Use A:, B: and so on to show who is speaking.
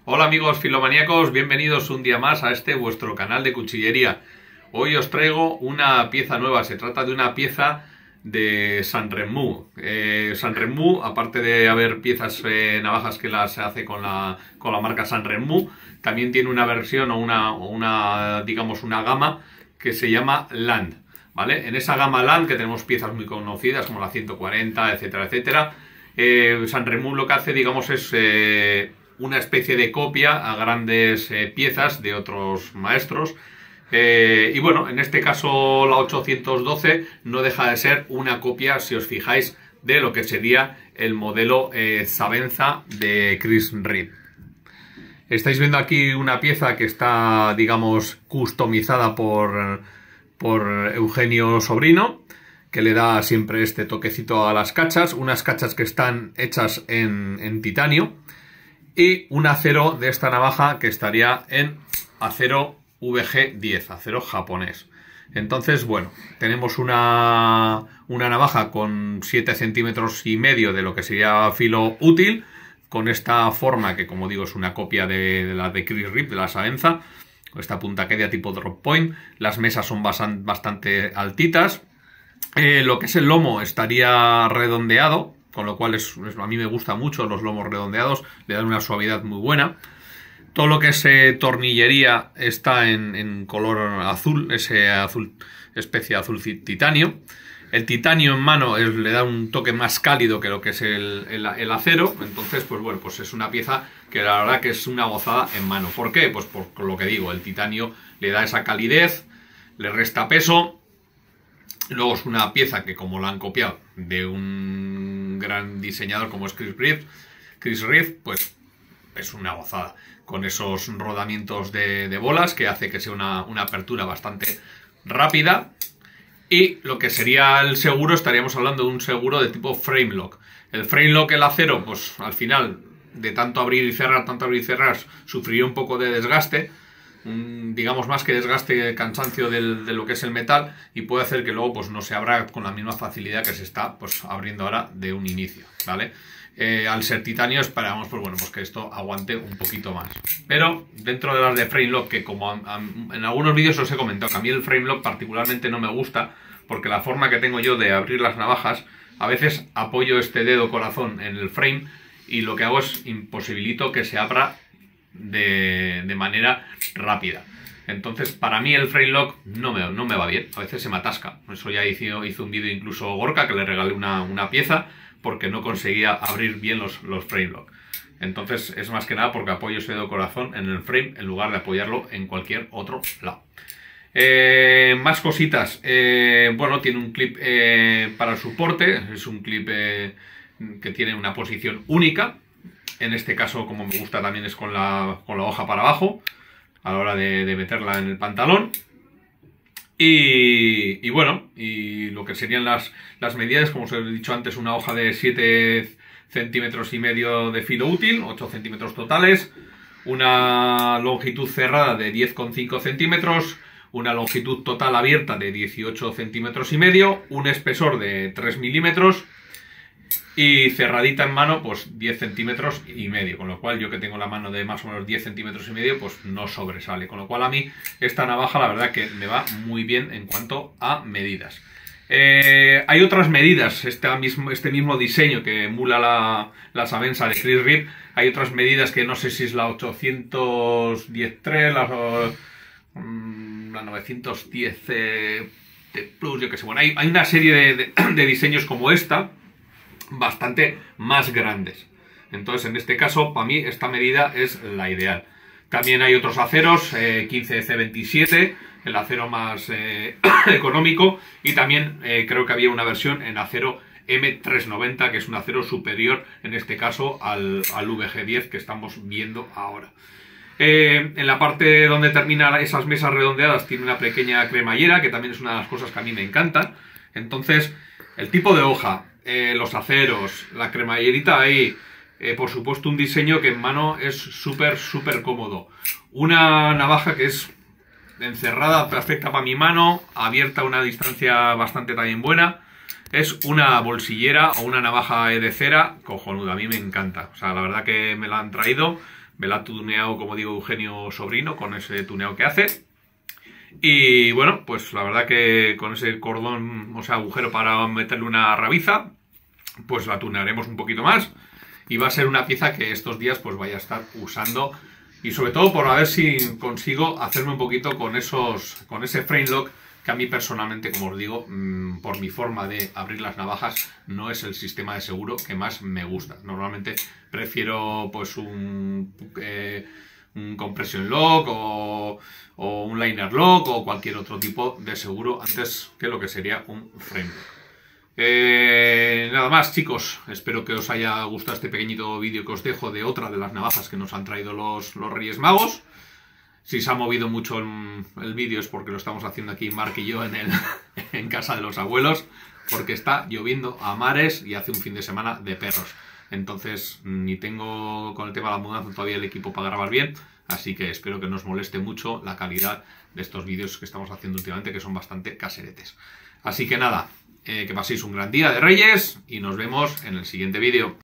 A: Hola amigos filomaníacos, bienvenidos un día más a este vuestro canal de cuchillería. Hoy os traigo una pieza nueva, se trata de una pieza de Sanrenmu. Sanrenmu, aparte de haber piezas navajas que las hace con la marca Sanrenmu, también tiene una versión o digamos una gama que se llama Land. ¿Vale? En esa gama Land, que tenemos piezas muy conocidas como la 140, etcétera, etcétera, Sanrenmu lo que hace, digamos, es una especie de copia a grandes piezas de otros maestros. Y bueno, en este caso la 812 no deja de ser una copia, si os fijáis, de lo que sería el modelo Savenza de Chris Reeve. Estáis viendo aquí una pieza que está, digamos, customizada por Eugenio Sobrino, que le da siempre este toquecito a las cachas, unas cachas que están hechas en titanio y un acero de esta navaja que estaría en acero VG10, acero japonés. Entonces, bueno, tenemos una navaja con 7 centímetros y medio de lo que sería filo útil, con esta forma que, como digo, es una copia de la de Chris Reeve, de la Savenza, esta punta quedia tipo drop point. Las mesas son bastante altitas. Lo que es el lomo estaría redondeado, con lo cual a mí me gusta mucho los lomos redondeados, le dan una suavidad muy buena. Todo lo que es tornillería está en color azul, ese azul, especie de azul titanio. El titanio en mano le da un toque más cálido que lo que es el acero. Entonces, pues bueno, pues es una pieza que la verdad que es una gozada en mano. ¿Por qué? Pues por lo que digo, el titanio le da esa calidez, le resta peso. Luego es una pieza que, como la han copiado de un gran diseñador como es Chris Reeve, pues es una gozada. Con esos rodamientos de bolas que hace que sea una apertura bastante rápida. Y lo que sería el seguro, estaríamos hablando de un seguro de tipo frame lock. El frame lock, el acero, pues al final, de tanto abrir y cerrar, sufriría un poco de desgaste. Digamos más que desgaste, cansancio de lo que es el metal, y puede hacer que luego pues no se abra con la misma facilidad que se está pues abriendo ahora de un inicio, ¿vale? Al ser titanio esperamos pues bueno, pues que esto aguante un poquito más. Pero dentro de las de frame lock, que como en algunos vídeos os he comentado, que a mí el frame lock particularmente no me gusta, porque la forma que tengo yo de abrir las navajas, a veces apoyo este dedo corazón en el frame y lo que hago es imposibilito que se abra de manera rápida. Entonces, para mí el frame lock no me va bien, a veces se me atasca. Eso ya hizo un vídeo incluso Gorka, que le regalé una pieza porque no conseguía abrir bien los frame lock. Entonces es más que nada porque apoyo ese dedo corazón en el frame en lugar de apoyarlo en cualquier otro lado. Más cositas. Bueno, tiene un clip para el soporte, es un clip que tiene una posición única. En este caso, como me gusta, también es con la hoja para abajo a la hora de meterla en el pantalón. Y bueno, y lo que serían las medidas, como os he dicho antes, una hoja de 7 centímetros y medio de filo útil, 8 centímetros totales, una longitud cerrada de 10,5 centímetros, una longitud total abierta de 18 centímetros y medio, un espesor de 3 milímetros y cerradita en mano pues 10 centímetros y medio, con lo cual yo, que tengo la mano de más o menos 10 centímetros y medio, pues no sobresale, con lo cual a mí esta navaja la verdad que me va muy bien en cuanto a medidas. Hay otras medidas, este mismo diseño que emula la Savenza de Chris Reeve. Hay otras medidas que no sé si es la 810-3, la 910 Plus, yo que sé. Bueno, hay una serie de diseños como esta, bastante más grandes. Entonces, en este caso, para mí esta medida es la ideal. También hay otros aceros, 15C27, el acero más económico, y también creo que había una versión en acero M390, que es un acero superior, en este caso, al VG10 que estamos viendo ahora. En la parte donde terminan esas mesas redondeadas tiene una pequeña cremallera, que también es una de las cosas que a mí me encantan. Entonces, el tipo de hoja, los aceros, la cremallerita ahí, por supuesto un diseño que en mano es súper cómodo. Una navaja que es encerrada perfecta para mi mano, abierta a una distancia bastante también buena. Es una bolsillera o una navaja de cera cojonuda, a mí me encanta. O sea, la verdad que me la han traído me la ha tuneado, como digo, Eugenio Sobrino, con ese tuneado que hace. Y bueno, pues la verdad que con ese cordón, o sea, agujero para meterle una rabiza, pues la tunearemos un poquito más. Y va a ser una pieza que estos días pues vaya a estar usando. Y sobre todo por a ver si consigo hacerme un poquito con ese frame lock, que a mí personalmente, como os digo, por mi forma de abrir las navajas, no es el sistema de seguro que más me gusta. Normalmente prefiero pues un compression lock o un liner lock o cualquier otro tipo de seguro antes que lo que sería un frame lock. Nada más, chicos, espero que os haya gustado este pequeñito vídeo que os dejo de otra de las navajas que nos han traído los Reyes Magos. Si se ha movido mucho el vídeo es porque lo estamos haciendo aquí Mark y yo en casa de los abuelos, porque está lloviendo a mares y hace un fin de semana de perros. Entonces ni tengo con el tema de la mudanza todavía el equipo para grabar bien, así que espero que no os moleste mucho la calidad de estos vídeos que estamos haciendo últimamente, que son bastante caseretes. Así que nada, que paséis un gran día de Reyes y nos vemos en el siguiente vídeo.